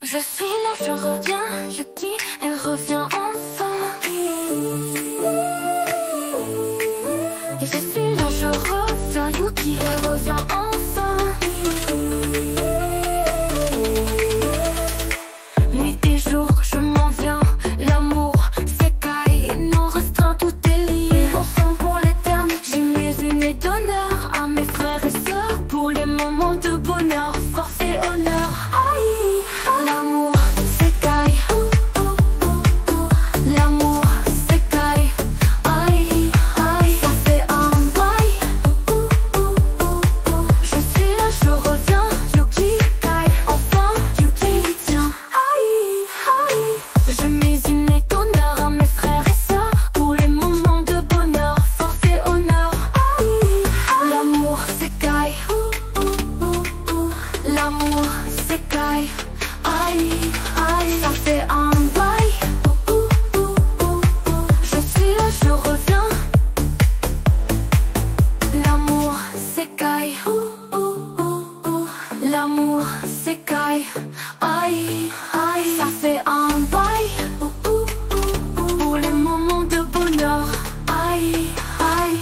Je suis là, je reviens, Yuki, elle revient enfin. Et je suis là, je reviens, Yuki, elle revient enfin. Nuit et jour, je m'en viens, l'amour s'écaille, non restreint, tout est lié. Ensemble pour l'éternité, j'ai mes unis d'honneur à mes frères et sœurs pour les moments de bonheur, force et honneur. Aïe, l'amour s'écaille, l'amour s'écaille, aïe, aïe, ça fait un bail. Je suis là, je reviens, Yuki caille, enfin Yuki tient. Aïe, aïe, je mets une d'honneur à mes frères et sœurs pour les moments de bonheur, force et honneur. Aïe, l'amour s'écaille, l'amour s'écaille, aïe, aïe, ça fait un bail. Je suis là, je reviens, l'amour s'écaille, l'amour s'écaille, aïe, aïe, ça fait un bail. Pour les moments de bonheur, aïe, aïe.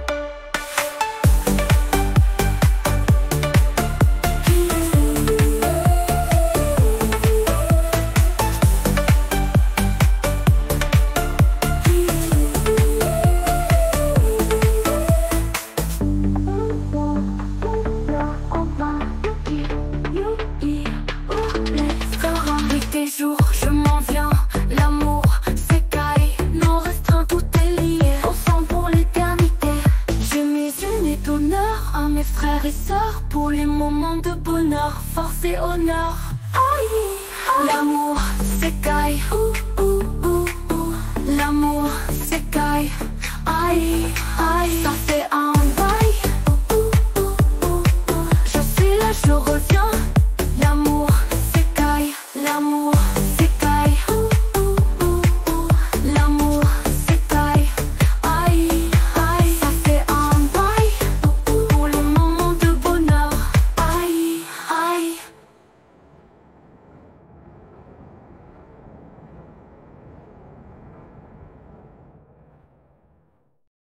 Nuit et jour, je m'en viens, l'amour s'écaille, non restreint, tout est lié. Ensemble pour l'éternité, j'ai mis une d'honneur à mes frères et sœurs pour les moments de bonheur, force et honneur.